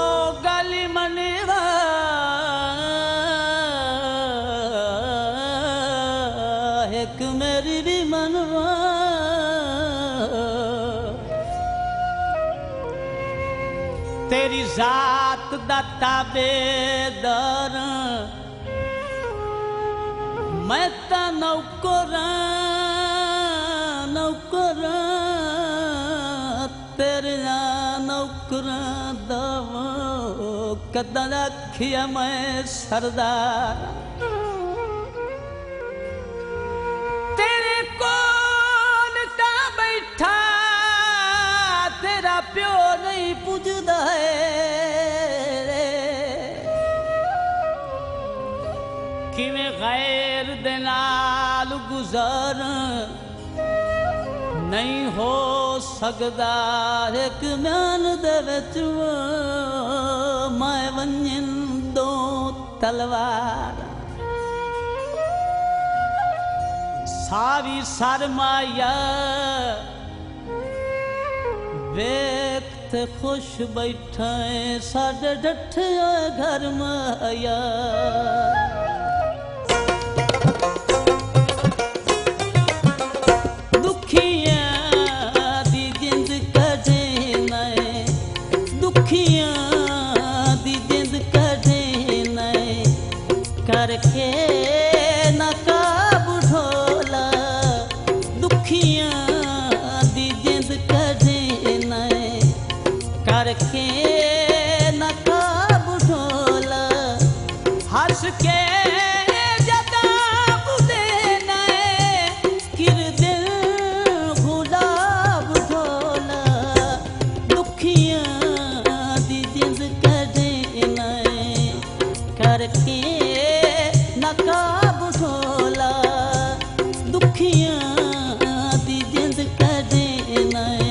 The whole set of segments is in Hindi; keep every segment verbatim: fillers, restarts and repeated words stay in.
गली मनवा एक मेरी भी मनवा तेरी जात दा ताबेदार मैं ता नौकरा नौकरा तेरे नौकरा दवा कदा रखिया मैं सरदार तेरे कोल ता बैठा तेरा प्यो नहीं पुजदा है किवें गैर दे नाल गुज़र नहीं हो सकदा एक म्यान दे विच मैं वंजन दो तलवार सावी सरमाया वेख खुश बैठा है साडे डठे घर माया करके नकाब ढोला दुखियां दी जिंद कढ़े नए करके नकाब ढोला हंस के जदाब दे नए किर दिल गुलाब ढोला दुखियां दी जिंद कढ़े नए करके नकाब ढोला दुखियां दी जिंद कढ़े नए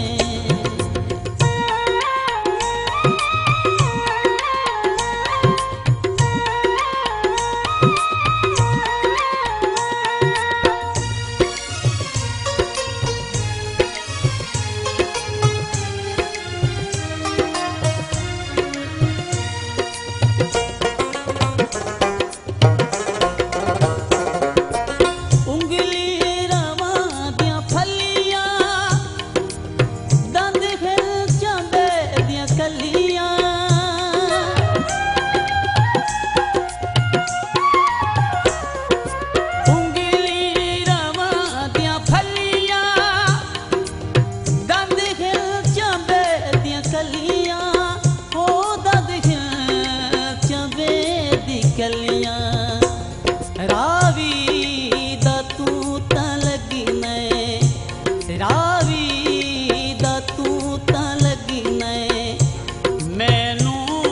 रावी दा तू ता लगी नए रावी दा तू ता लगी नए मैनू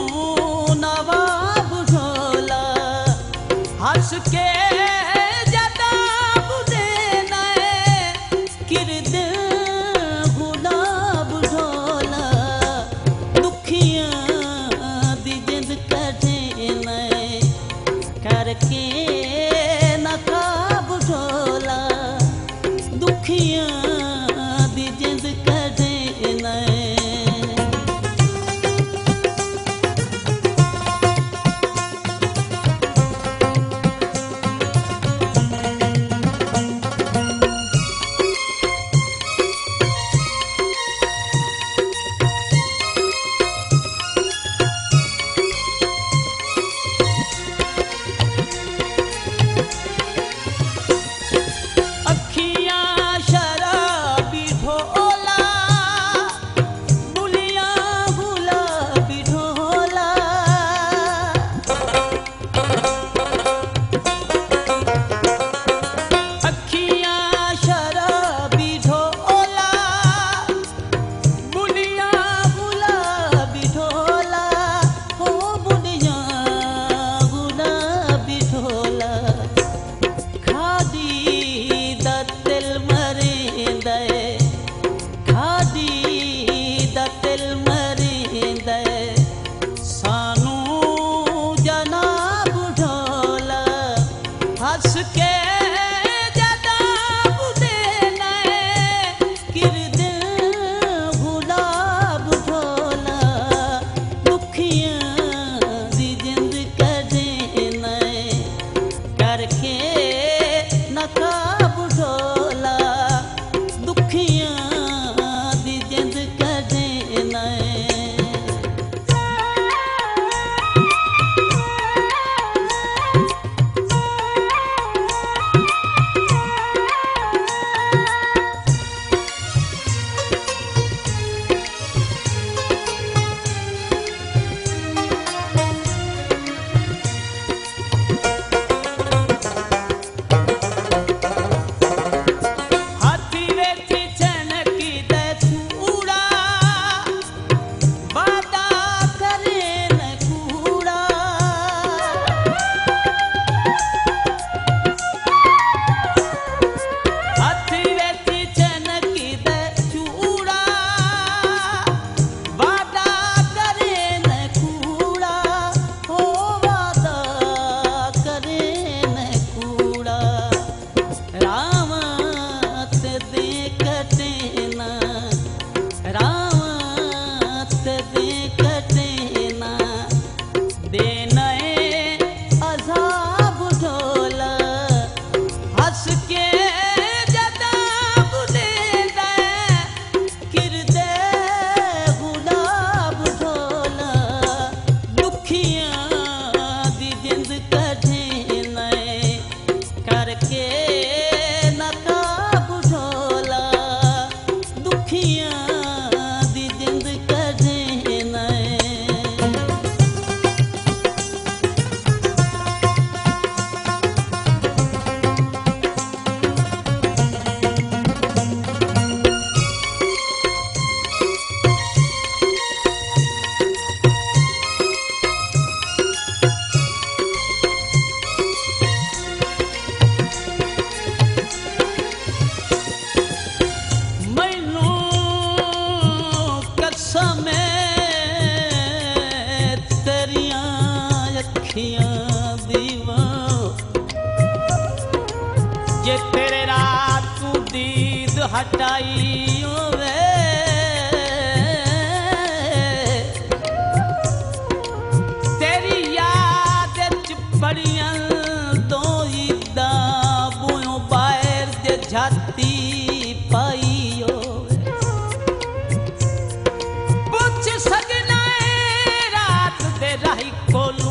नवाब ढोला हंस के जदाब दे नए किर दिल गुलाब ढोला दुखियां दी जिंद कढ़े नए करके नकाब ढोला दुखियां दी जिंद कढ़े नए अखियां दीवा जे तेरे रात तू दीद हटाई होवे तेरी याद च बड़ियां तो ईदा बुयों बाहर दे झाती पाई होवे पुछ सजना है रात दे राही कोलू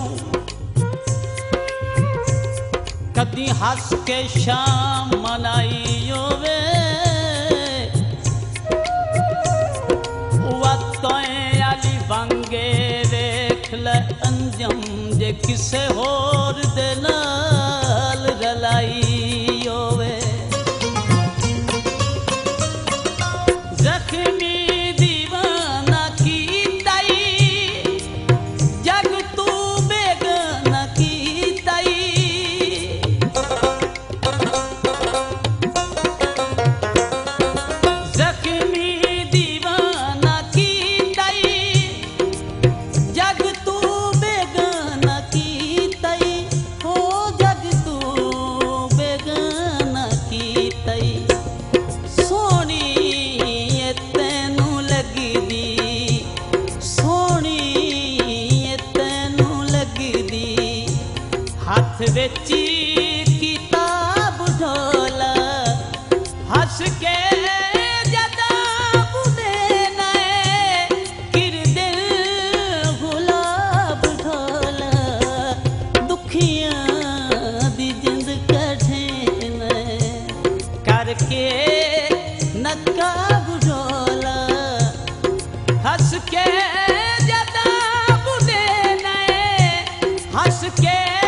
कदी हंस के शाम मनाई होवे वतों आली वांगे देख ले अंजम जे किसे होर दे नाल रलाई होवे जख्मी दीवाना की ताई जग तू बेगाना की ताई जख्मी दीवाना की ताई जग तू बेगाना की तई हो जग तू बेगाना की तई सोनी ये तैनू लगदी सोनी ये तैनू लगदी हाथ बेची किताब ढोला हंस के जदा बुदे नए किर दिल गुलाब ढोला दुखियां दी जिंद कढ़े नए करके नकाब ढोला हंस के जदा बुदे नए हंस के